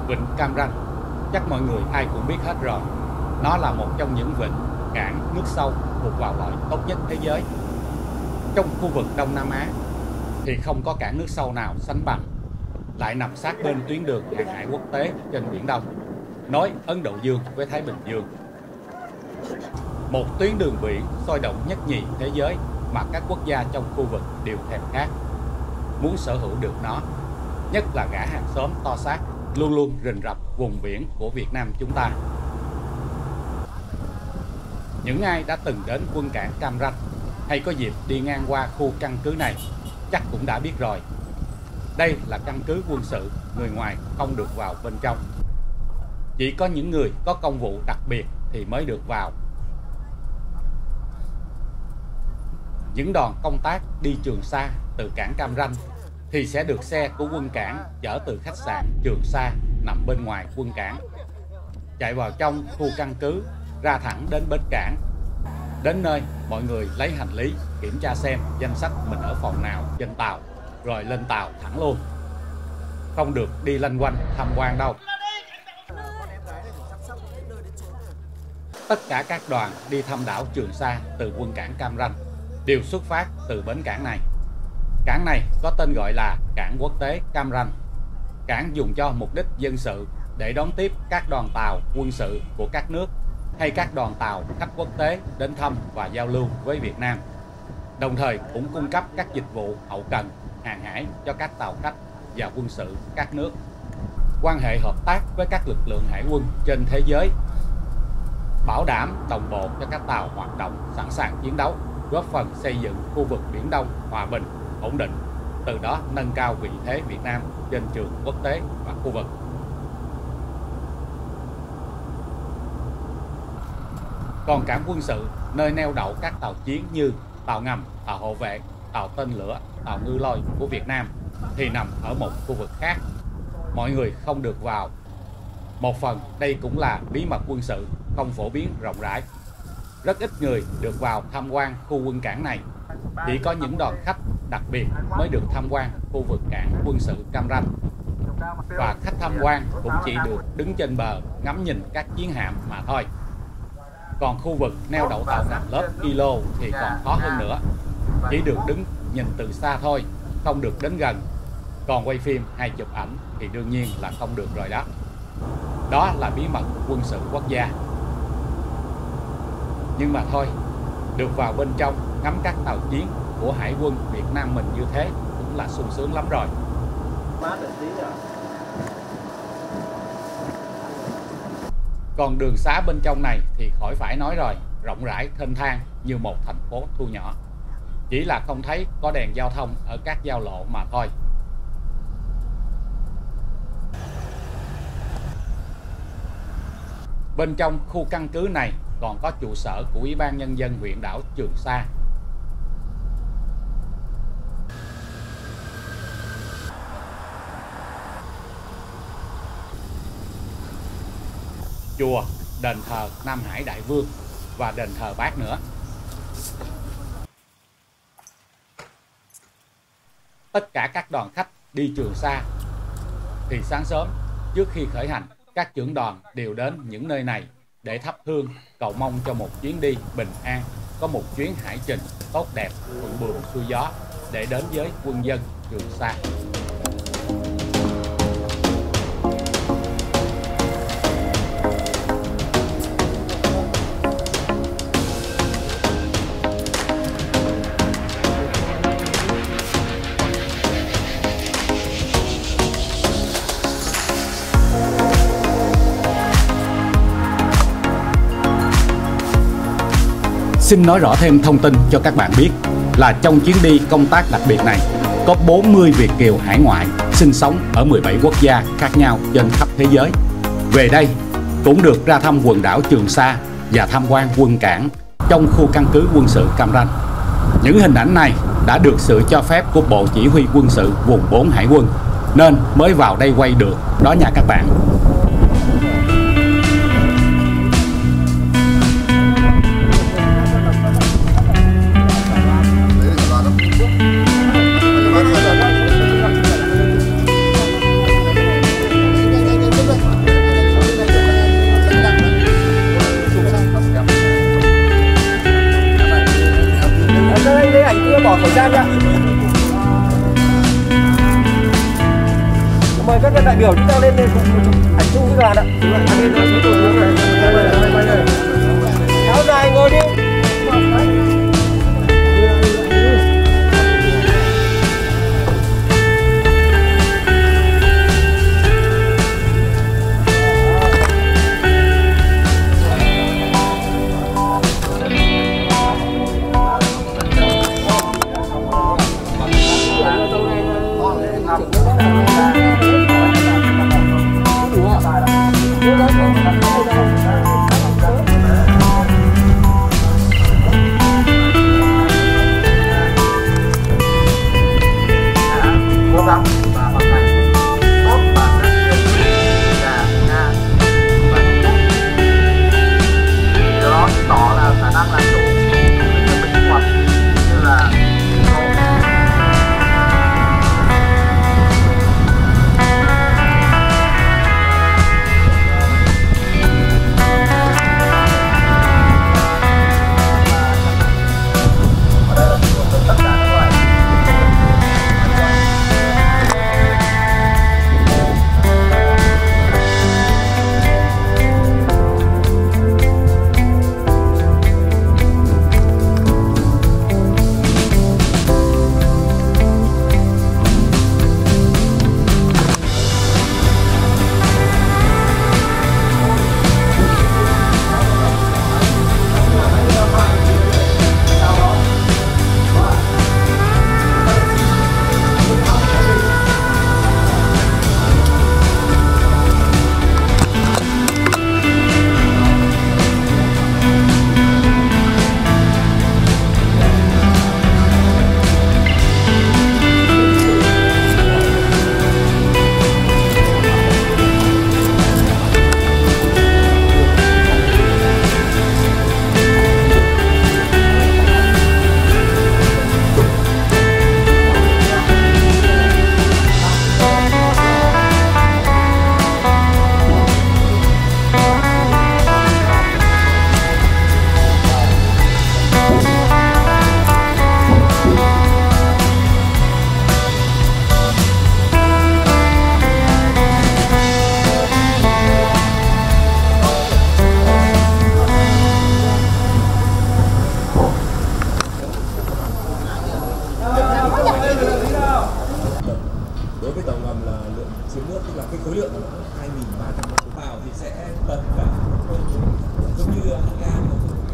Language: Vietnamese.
Vịnh Cam Ranh, chắc mọi người ai cũng biết hết rồi. Nó là một trong những vịnh cảng nước sâu thuộc vào loại tốt nhất thế giới. Trong khu vực Đông Nam Á thì không có cảng nước sâu nào sánh bằng, lại nằm sát bên tuyến đường hàng hải quốc tế trên Biển Đông, nối Ấn Độ Dương với Thái Bình Dương. Một tuyến đường biển sôi động nhất nhì thế giới mà các quốc gia trong khu vực đều thèm khát, muốn sở hữu được nó, nhất là gã hàng xóm to xác luôn luôn rình rập vùng biển của Việt Nam chúng ta. Những ai đã từng đến quân cảng Cam Ranh hay có dịp đi ngang qua khu căn cứ này chắc cũng đã biết rồi. Đây là căn cứ quân sự, người ngoài không được vào bên trong. Chỉ có những người có công vụ đặc biệt thì mới được vào. Những đoàn công tác đi Trường Sa từ cảng Cam Ranh thì sẽ được xe của quân cảng chở từ khách sạn Trường Sa nằm bên ngoài quân cảng, chạy vào trong khu căn cứ, ra thẳng đến bến cảng. Đến nơi, mọi người lấy hành lý, kiểm tra xem danh sách mình ở phòng nào trên tàu, rồi lên tàu thẳng luôn. Không được đi loanh quanh tham quan đâu. Tất cả các đoàn đi thăm đảo Trường Sa từ quân cảng Cam Ranh đều xuất phát từ bến cảng này. Cảng này có tên gọi là cảng quốc tế Cam Ranh. Cảng dùng cho mục đích dân sự để đón tiếp các đoàn tàu quân sự của các nước hay các đoàn tàu khách quốc tế đến thăm và giao lưu với Việt Nam. Đồng thời cũng cung cấp các dịch vụ hậu cần, hàng hải cho các tàu khách và quân sự các nước. Quan hệ hợp tác với các lực lượng hải quân trên thế giới, bảo đảm đồng bộ cho các tàu hoạt động sẵn sàng chiến đấu, góp phần xây dựng khu vực Biển Đông hòa bình, ổn định, từ đó nâng cao vị thế Việt Nam trên trường quốc tế và khu vực. Còn cảng quân sự, nơi neo đậu các tàu chiến như tàu ngầm, tàu hộ vệ, tàu tên lửa, tàu ngư lôi của Việt Nam thì nằm ở một khu vực khác. Mọi người không được vào. Một phần đây cũng là bí mật quân sự, không phổ biến rộng rãi. Rất ít người được vào tham quan khu quân cảng này. Chỉ có những đoàn khách đặc biệt mới được tham quan khu vực cảng quân sự Cam Ranh. Và khách tham quan cũng chỉ được đứng trên bờ ngắm nhìn các chiến hạm mà thôi. Còn khu vực neo đậu tàu ngầm lớp Kilo thì còn khó hơn nữa. Chỉ được đứng nhìn từ xa thôi, không được đến gần. Còn quay phim hay chụp ảnh thì đương nhiên là không được rồi đó. Đó là bí mật quân sự quốc gia. Nhưng mà thôi, được vào bên trong ngắm các tàu chiến của Hải quân Việt Nam mình như thế cũng là sung sướng lắm rồi. Còn đường xá bên trong này thì khỏi phải nói rồi, rộng rãi thênh thang như một thành phố thu nhỏ. Chỉ là không thấy có đèn giao thông ở các giao lộ mà thôi. Bên trong khu căn cứ này còn có trụ sở của Ủy ban Nhân dân huyện đảo Trường Sa. Chùa, đền thờ Nam Hải Đại Vương và đền thờ Bác nữa. Tất cả các đoàn khách đi Trường Sa thì sáng sớm trước khi khởi hành, các trưởng đoàn đều đến những nơi này để thắp hương cầu mong cho một chuyến đi bình an, có một chuyến hải trình tốt đẹp, thuận buồm xuôi gió để đến với quân dân Trường Sa. Xin nói rõ thêm thông tin cho các bạn biết là trong chuyến đi công tác đặc biệt này có 40 Việt kiều hải ngoại sinh sống ở 17 quốc gia khác nhau trên khắp thế giới. Về đây cũng được ra thăm quần đảo Trường Sa và tham quan quân cảng trong khu căn cứ quân sự Cam Ranh. Những hình ảnh này đã được sự cho phép của Bộ Chỉ huy Quân sự vùng 4 Hải quân nên mới vào đây quay được đó nha các bạn. Nam ạ. Mời các đại biểu chúng ta lên cùng ảnh chung với đoàn ạ. Áo dài ngồi đi. Đối với tàu ngầm là lượng chứa nước, tức là cái khối lượng 2.300 mét khối vào thì sẽ tận cả giống như ga